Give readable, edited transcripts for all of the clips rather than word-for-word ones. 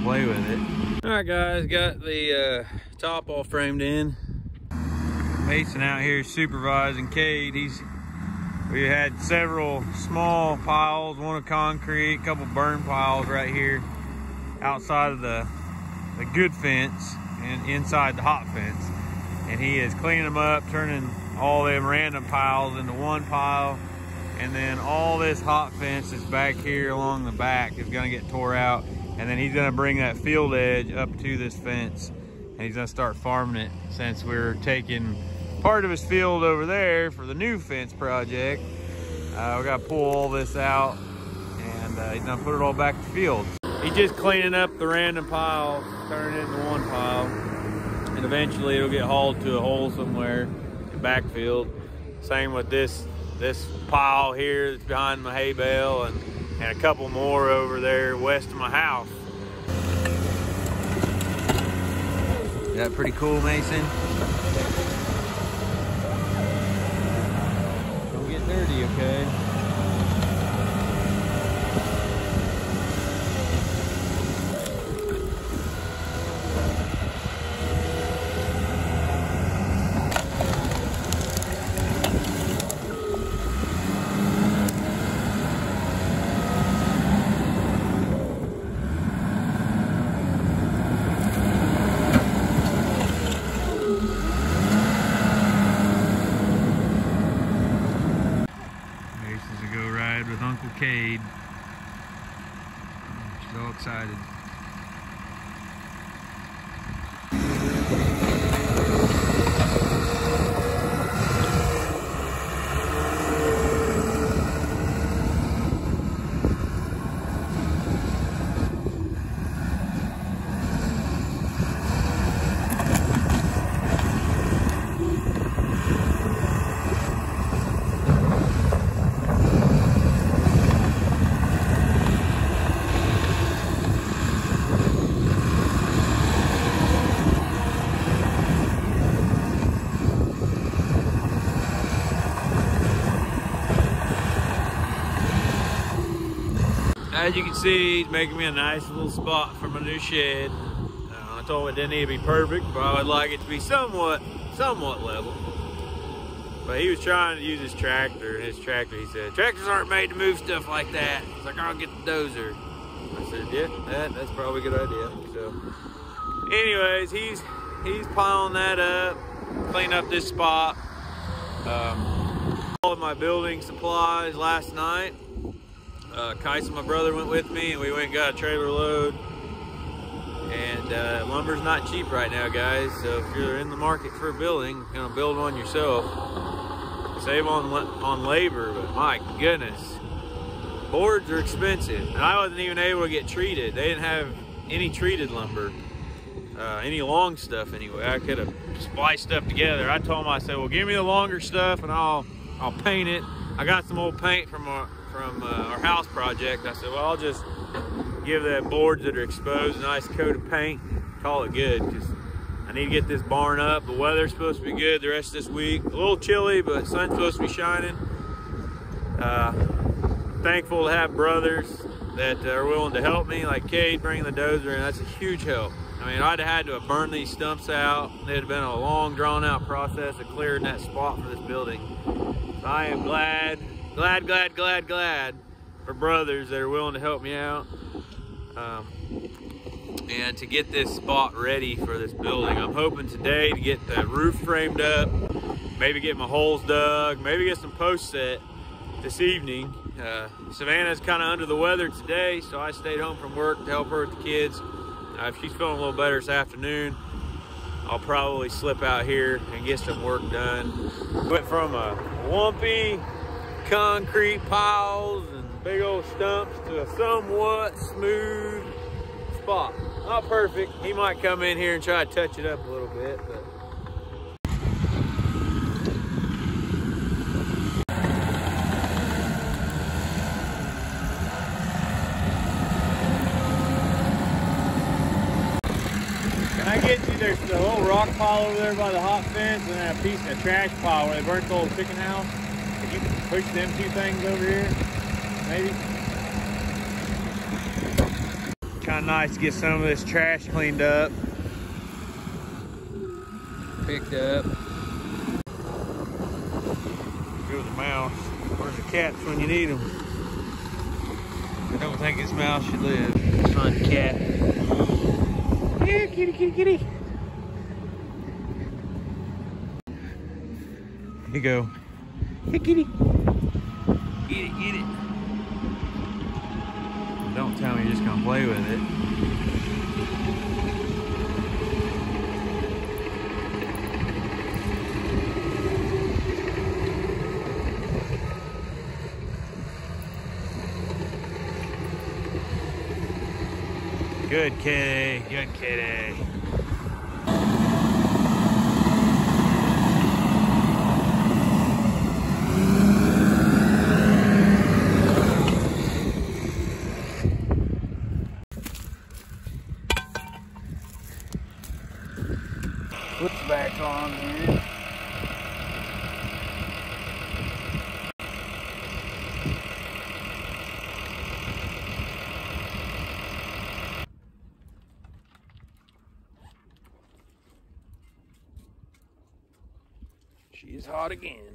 play with it. All right, guys, got the top all framed in. Mason out here supervising Cade. We had several small piles, one of concrete, a couple burn piles right here outside of the good fence and inside the hot fence. And he is cleaning them up, turning all them random piles into one pile. And then all this hot fence is back here along the back is gonna get tore out. And then he's gonna bring that field edge up to this fence. And he's gonna start farming it, since we're taking part of his field over there for the new fence project. We gotta pull all this out, and he's gonna put it all back to the field. He's just cleaning up the random piles, turning it into one pile. And eventually it'll get hauled to a hole somewhere in backfield. Same with this pile here that's behind my hay bale, and a couple more over there west of my house. Is that pretty cool, Mason? Don't get dirty, okay? With Uncle Cade. She's all excited. As you can see, he's making me a nice little spot for my new shed. I told him it didn't need to be perfect, but I would like it to be somewhat level. But he was trying to use his tractor, and his tractor, he said, tractors aren't made to move stuff like that. He's like, I'll get the dozer. I said, yeah, that's probably a good idea. So, anyways, he's piling that up, cleaning up this spot. All of my building supplies last night. Kyson, my brother, went with me, and we went and got a trailer load. And lumber's not cheap right now, guys. So if you're in the market for a building, you're gonna build one yourself. Save on labor, but my goodness, boards are expensive. And I wasn't even able to get treated. They didn't have any treated lumber, any long stuff anyway. I could have spliced stuff together. I told him, I said, well, give me the longer stuff, and I'll paint it. I got some old paint from our house project. I said, well, I'll just give the boards that are exposed a nice coat of paint, call it good, because I need to get this barn up. The weather's supposed to be good the rest of this week. A little chilly, but sun's supposed to be shining. Thankful to have brothers that are willing to help me, like Cade bringing the dozer in. That's a huge help. I mean, I'd have had to have burned these stumps out. It had been a long, drawn-out process of clearing that spot for this building. So I am glad for brothers that are willing to help me out, and to get this spot ready for this building. I'm hoping today to get the roof framed up, maybe get my holes dug, maybe get some posts set this evening. Savannah's kind of under the weather today, so I stayed home from work to help her with the kids. If she's feeling a little better this afternoon, I'll probably slip out here and get some work done. Went from a lumpy concrete piles and big old stumps to a somewhat smooth spot. Not perfect. He might come in here and try to touch it up a little bit, but can I get you, there's a little rock pile over there by the hot fence, and then a trash pile where they burnt the old chicken house. Can you push them two things over here, maybe? Kind of nice to get some of this trash cleaned up. Picked up. Go to the mouse. Where's the cats when you need them? I don't think this mouse should live. Fun cat. Yeah, kitty, kitty, kitty. Here you go. Hey, kitty. Get it, get it. Don't tell me you're just gonna play with it. Good kitty, good kitty. Put the back on here. She's hot again.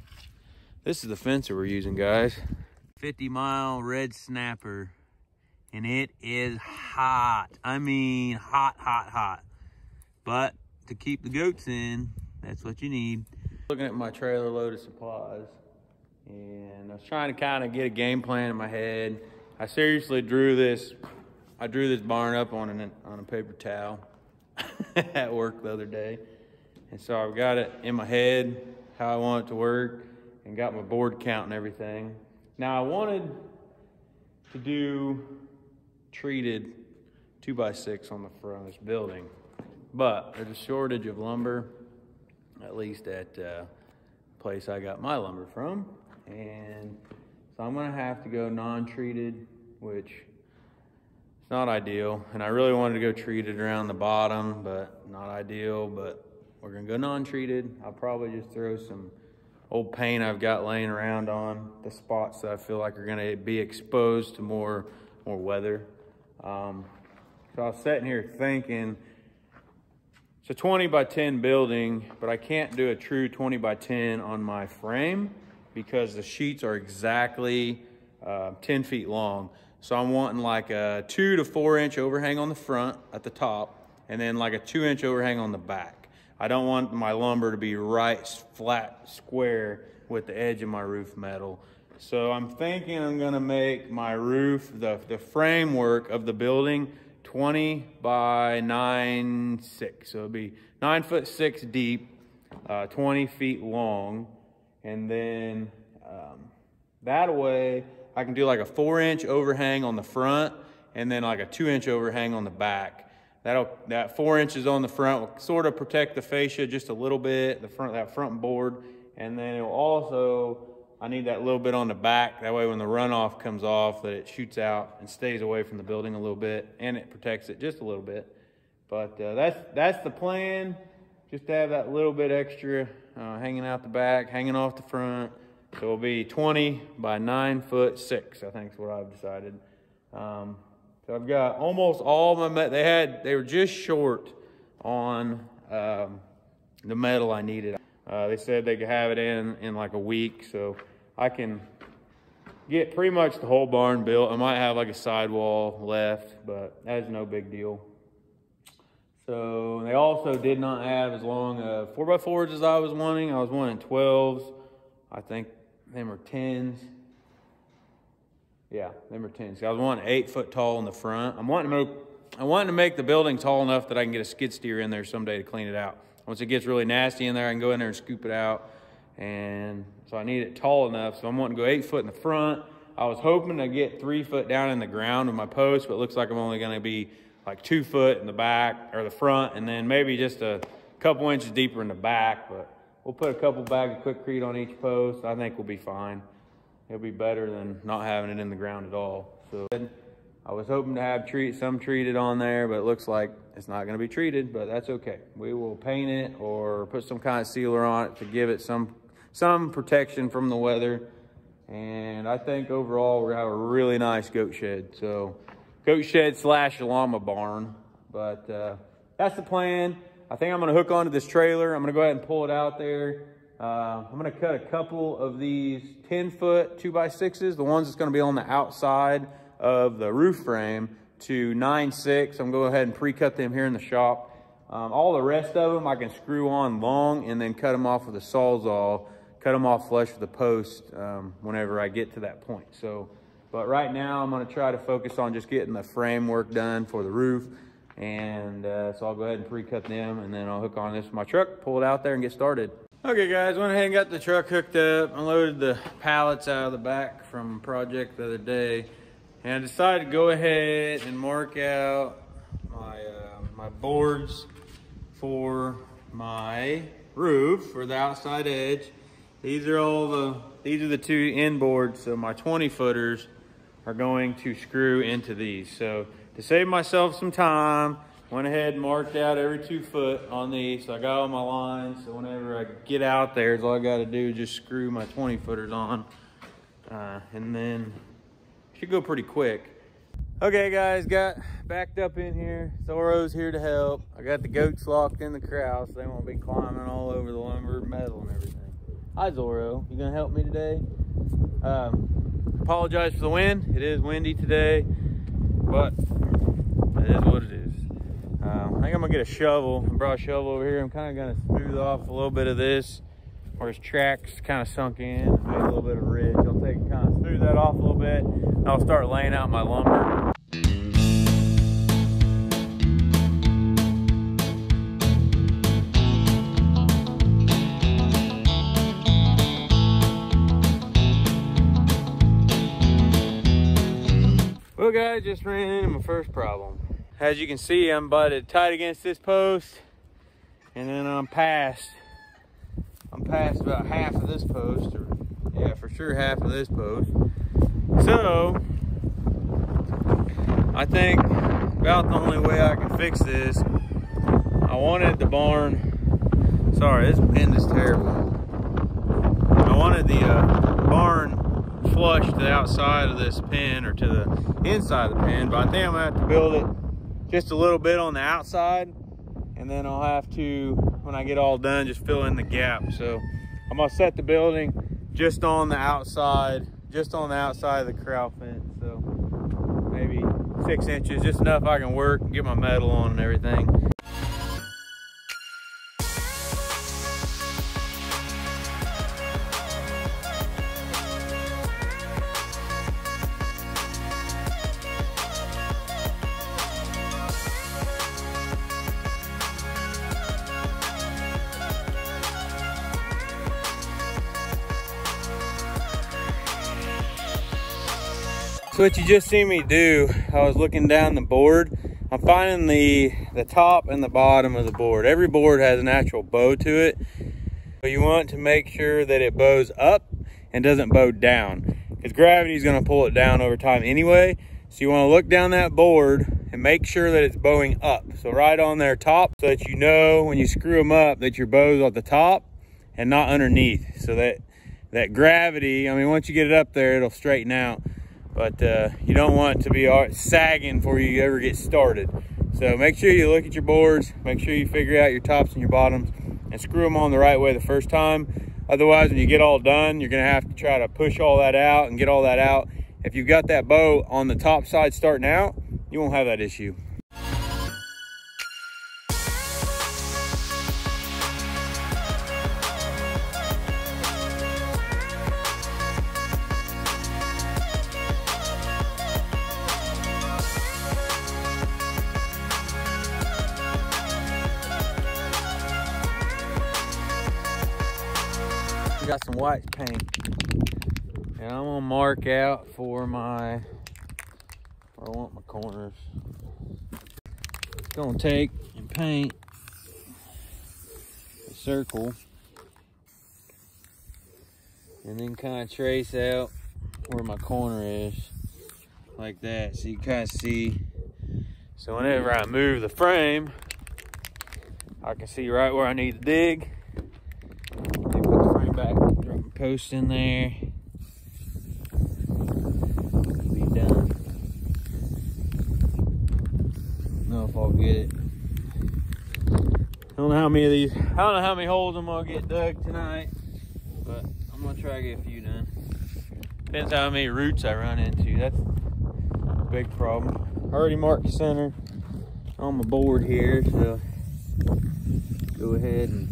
This is the fencer we're using, guys. 50-mile red snapper, and it is hot. I mean, hot, hot, hot. But to keep the goats in, that's what you need. Looking at my trailer load of supplies, and I was trying to kind of get a game plan in my head. I seriously drew this. I drew this barn up on a paper towel at work the other day. And so I've got it in my head, how I want it to work, and got my board count and everything. Now I wanted to do treated 2x6 on the front of this building, but there's a shortage of lumber, at least at the place I got my lumber from. And so I'm gonna have to go non-treated, which is not ideal. And I really wanted to go treated around the bottom, but not ideal, but we're gonna go non-treated. I'll probably just throw some old paint I've got laying around on the spots that I feel like are gonna be exposed to more weather. So I was sitting here thinking, it's a 20 by 10 building, but I can't do a true 20 by 10 on my frame because the sheets are exactly 10 feet long. So I'm wanting like a 2 to 4 inch overhang on the front at the top, and then like a 2-inch overhang on the back. I don't want my lumber to be right flat square with the edge of my roof metal. So I'm thinking I'm gonna make my roof, the framework of the building, 20 by 9.6. So it'll be 9'6" deep, 20 feet long. And then that way I can do like a 4-inch overhang on the front and then like a 2-inch overhang on the back. That 4 inches on the front will sort of protect the fascia just a little bit, that front board. And then it'll also, I need that little bit on the back. That way when the runoff comes off, that it shoots out and stays away from the building a little bit, and it protects it just a little bit. But that's the plan, just to have that little bit extra hanging out the back, hanging off the front. So it'll be 20 by 9'6", I think is what I've decided. So I've got almost all my, they were just short on the metal I needed. They said they could have it in like a week, so I can get pretty much the whole barn built. I might have like a sidewall left, but that's no big deal. So they also did not have as long 4x4s as I was wanting. I was wanting 12s. I think them are 10s. Yeah, them are 10s. I was wanting 8 foot tall in the front. I'm wanting to make the building tall enough that I can get a skid steer in there someday to clean it out. Once it gets really nasty in there, I can go in there and scoop it out. And so I need it tall enough. So I'm wanting to go 8 foot in the front. I was hoping to get 3 foot down in the ground with my post, but it looks like I'm only going to be like 2 foot in the back or the front, and then maybe just a couple inches deeper in the back. But we'll put a couple bags of Quikrete on each post. I think we'll be fine. It'll be better than not having it in the ground at all. So I was hoping to have some treated on there, but it looks like it's not going to be treated, but that's okay. We will paint it or put some kind of sealer on it to give it some protection from the weather. And I think overall we're going to have a really nice goat shed. So goat shed slash llama barn. But that's the plan. I think I'm gonna hook onto this trailer. I'm gonna go ahead and pull it out there. I'm gonna cut a couple of these 10-foot 2x6s, the ones that's gonna be on the outside of the roof frame, to 9/6. I'm gonna go ahead and pre-cut them here in the shop. All the rest of them I can screw on long and then cut them off with a Sawzall, cut them off flush with the post whenever I get to that point. So, but right now I'm gonna try to focus on just getting the framework done for the roof. And so I'll go ahead and pre-cut them, and then I'll hook on this with my truck, pull it out there and get started. Okay guys, went ahead and got the truck hooked up. Unloaded the pallets out of the back from a project the other day. And I decided to go ahead and mark out my boards for my roof, for the outside edge. These are the 2 end boards, so my 20-footers are going to screw into these. So to save myself some time, went ahead and marked out every 2 foot on these. So I got all my lines, so whenever I get out there, all I gotta do is just screw my 20-footers on. And then should go pretty quick. Okay guys, got backed up in here. Zorro's here to help. I got the goats locked in the corral so they won't be climbing all over the lumber, metal and everything. Hi Zorro, you gonna help me today? Apologize for the wind. It is windy today, but it is what it is. I think I'm gonna get a shovel. I brought a shovel over here. I'm kind of gonna smooth off a little bit of this where his tracks kind of sunk in, made a little bit of ridge. I'll kind of smooth that off a little bit, and I'll start laying out my lumber. Well guys, just ran into my first problem. As you can see, I'm butted tight against this post, and then I'm past about half of this post, or yeah, for sure half of this post. So I think about the only way I can fix this, I wanted the barn, sorry, this wind is terrible. I wanted the barn flush to the outside of this pen, or to the inside of the pen, but I think I'm gonna have to build it just a little bit on the outside, and then I'll have to, when I get all done, just fill in the gap. So I'm gonna set the building just on the outside of the corral fence. So maybe 6 inches, just enough I can work and get my metal on and everything. So what you just seen me do, I was looking down the board. I'm finding the top and the bottom of the board. Every board has an actual bow to it. But you want to make sure that it bows up and doesn't bow down, because gravity is going to pull it down over time anyway. So you want to look down that board and make sure that it's bowing up. So right on their top, so that you know when you screw them up that your bow's at the top and not underneath. So that gravity, I mean, once you get it up there, it'll straighten out. But you don't want it to be sagging before you ever get started. So make sure you look at your boards, make sure you figure out your tops and your bottoms, and screw them on the right way the first time. Otherwise, when you get all done, you're gonna have to try to push all that out and get all that out. If you've got that bow on the top side starting out, you won't have that issue. Got some white paint, and I'm gonna mark out for where I want my corners. Gonna take and paint a circle, and then kind of trace out where my corner is, like that, so you kind of see. So whenever I move the frame, I can see right where I need to dig. Back, drop my post in there. Be done. if I'll get it. I don't know how many of these, I don't know how many holes I'm gonna get dug tonight, but I'm gonna try to get a few done. Depends how many roots I run into. That's a big problem. I already marked the center on my board here, so go ahead and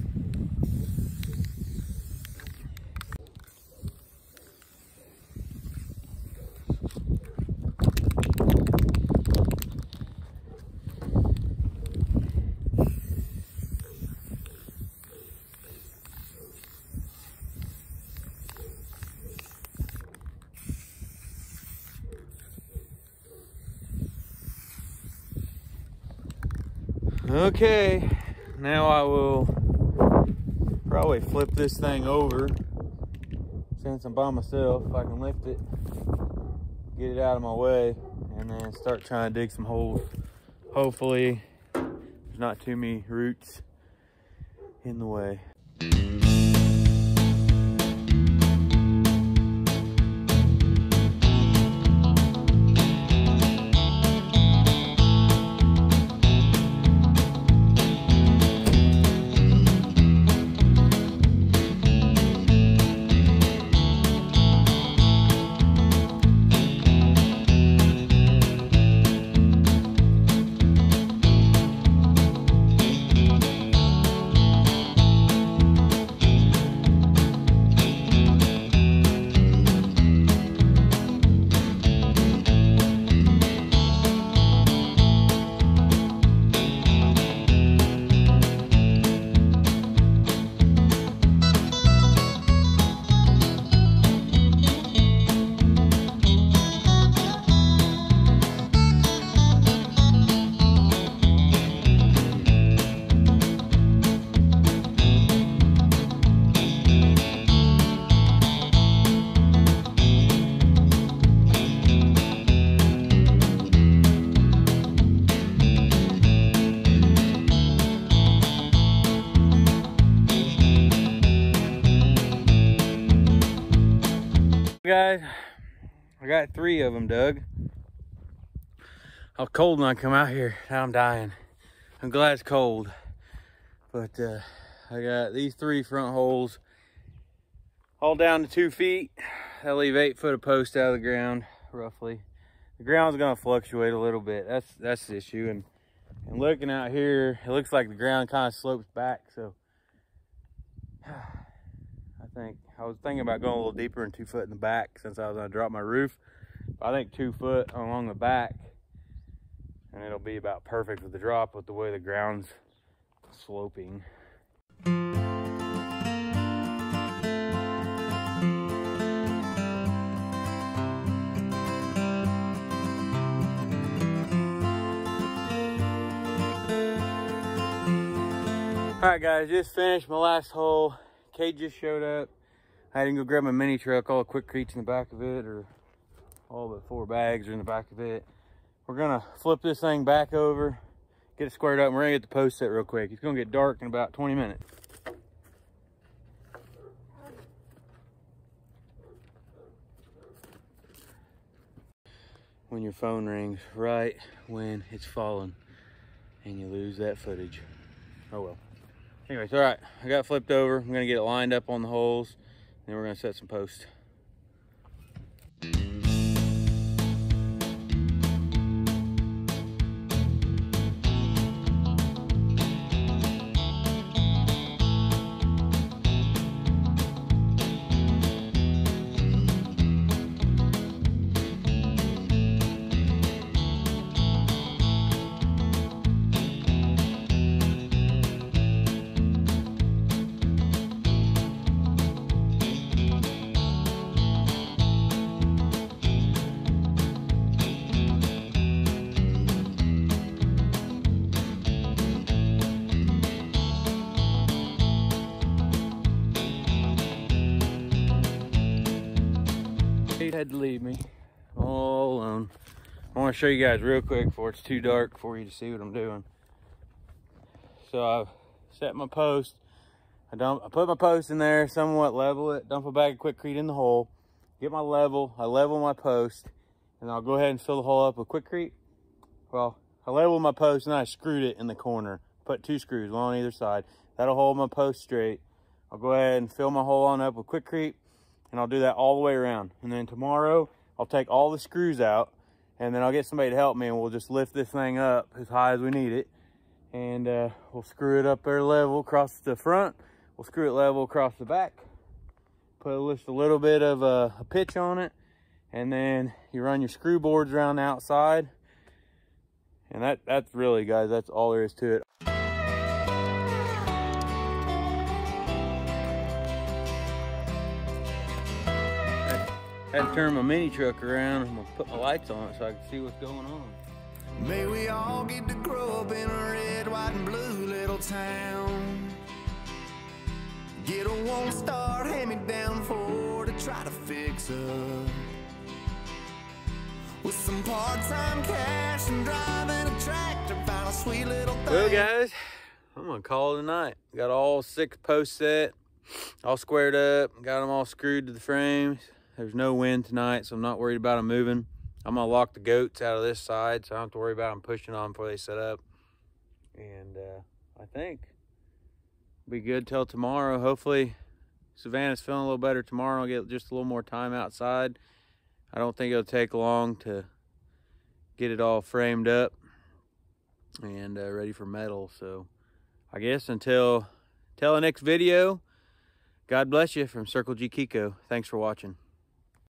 okay, now I will probably flip this thing over since I'm by myself. If I can lift it, get it out of my way, and then start trying to dig some holes. Hopefully there's not too many roots in the way. Guys, I got 3 of them dug. I was cold when I come out here. Now I'm dying. I'm glad it's cold. But I got these 3 front holes all down to 2 feet. I leave 8 foot of post out of the ground, roughly. The ground's gonna fluctuate a little bit. That's the issue. And looking out here, it looks like the ground kind of slopes back. So I was thinking about going a little deeper and 2 foot in the back since I was gonna drop my roof. I think 2 foot along the back, and it'll be about perfect with the drop with the way the ground's sloping. All right, guys, just finished my last hole. Cade just showed up. I had to go grab my mini truck. All the Quikrete in the back of it, or all but 4 bags are in the back of it. We're gonna flip this thing back over, get it squared up, and we're gonna get the post set real quick. It's gonna get dark in about 20 minutes. When your phone rings right when it's falling and you lose that footage. Oh well. Anyways, all right, I got it flipped over. I'm gonna get it lined up on the holes, then we're gonna set some posts. He had to leave me all alone. I want to show you guys real quick before it's too dark for you to see what I'm doing. So I've set my post. I put my post in there, somewhat level it, dump a bag of Quikrete in the hole, get my level, I level my post, and I'll go ahead and fill the hole up with Quikrete. Well, I leveled my post and I screwed it in the corner. Put 2 screws, one on either side. That'll hold my post straight. I'll go ahead and fill my hole on up with Quikrete, and I'll do that all the way around. And then tomorrow, I'll take all the screws out, and then I'll get somebody to help me, and we'll just lift this thing up as high as we need it. And we'll screw it up there level across the front. We'll screw it level across the back. Put just a little bit of a pitch on it, and then you run your screw boards around the outside. And that's really, guys, that's all there is to it. I had to turn my mini truck around. I'm gonna put my lights on it so I can see what's going on. May we all get to grow up in a red, white, and blue little town. Get a one-star hand-me-down Ford to try to fix up. With some part-time cash and driving a tractor, find a sweet little thing. Well, guys, I'm gonna call it a night. Got all 6 posts set, all squared up, got them all screwed to the frames. There's no wind tonight, so I'm not worried about them moving. I'm gonna lock the goats out of this side, so I don't have to worry about them pushing on before they set up. And I think it'll be good till tomorrow. Hopefully Savannah's feeling a little better tomorrow. I'll get just a little more time outside. I don't think it'll take long to get it all framed up and ready for metal. So I guess until the next video, God bless you from Circle G Kiko. Thanks for watching.